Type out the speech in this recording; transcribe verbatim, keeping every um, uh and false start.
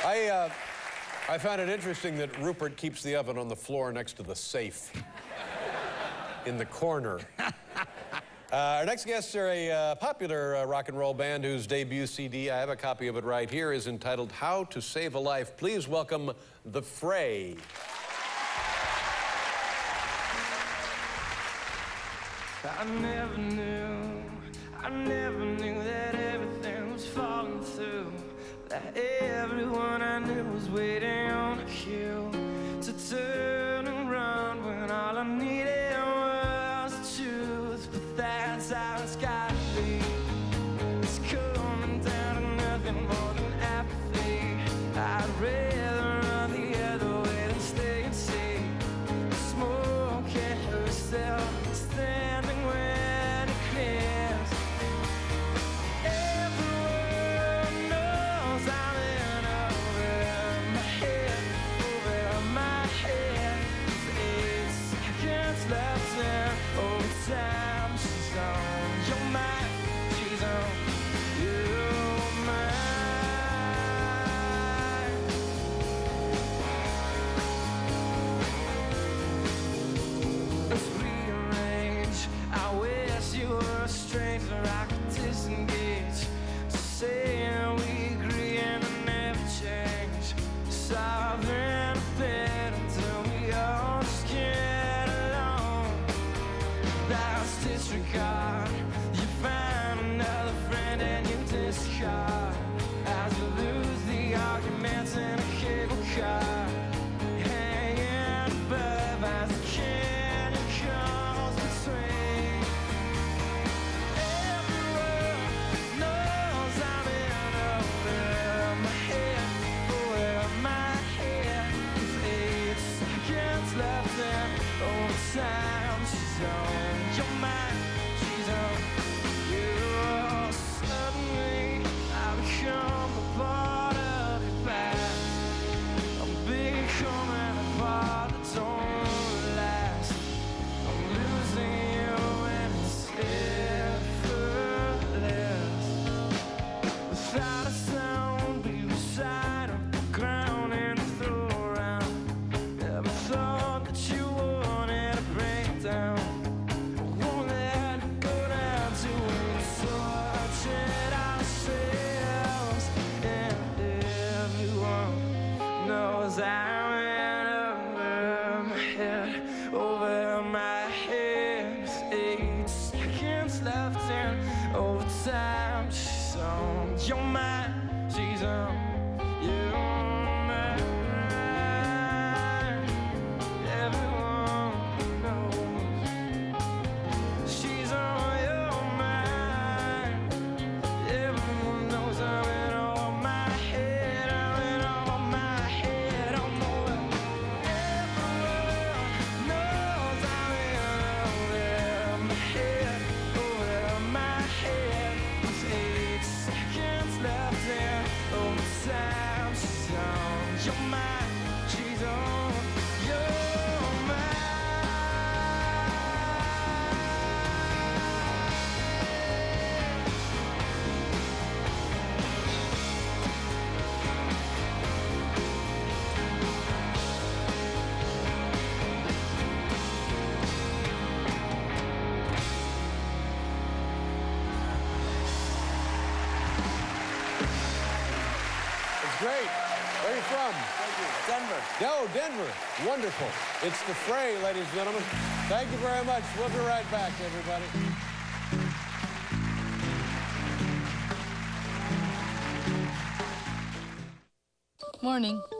I, uh, I found it interesting that Rupert keeps the oven on the floor next to the safe in the corner. Uh, our next guests are a uh, popular uh, rock and roll band whose debut C D, I have a copy of it right here, is entitled How to Save a Life. Please welcome The Fray. I never knew, I never knew that everything was falling through, that everyone I knew was waiting on a cue to turn and run when all I needed was the truth. But that's how it's gotta be. It's coming down to nothing more than apathy. I'd rather run the other way than stay and see the smoke and her still standing when it clears. Everyone knows I'm in over my head, over my head. Eight seconds left and over time she's on your mind, she's on your mind. Let's rearrange. I wish you were a stranger I could disengage. Saying we agree and it never change. Sovereign a bit until we all just get along. That's disregard. You find another friend and you discard as you lose the arguments in a cable car. Hanging above as the canyon comes between. Everyone knows I'm in over my head, over my head. With eight seconds left and over time she's on your mind, she's on you. Suddenly I become a part of your past. I'm becoming a part that don't last. I'm losing you and it's effortless. Without a sound, be beside on the ground and throw around. Never thought that you wanted to break down. Won't let it go down till we tortured ourselves. And everyone knows I'm in over my head, over my head. With eight seconds left and over time she's on your mind, she's on your mind. Everyone knows she's on your mind. Everyone knows I'm in over my head, I'm in over my head. I'm over. Everyone knows I'm in over my head, over my head. With eight seconds left and over time she's on your mind, she's on your mind. It's great. Where are you from? Denver. Oh, Denver. Wonderful. It's The Fray, ladies and gentlemen. Thank you very much. We'll be right back, everybody. Morning.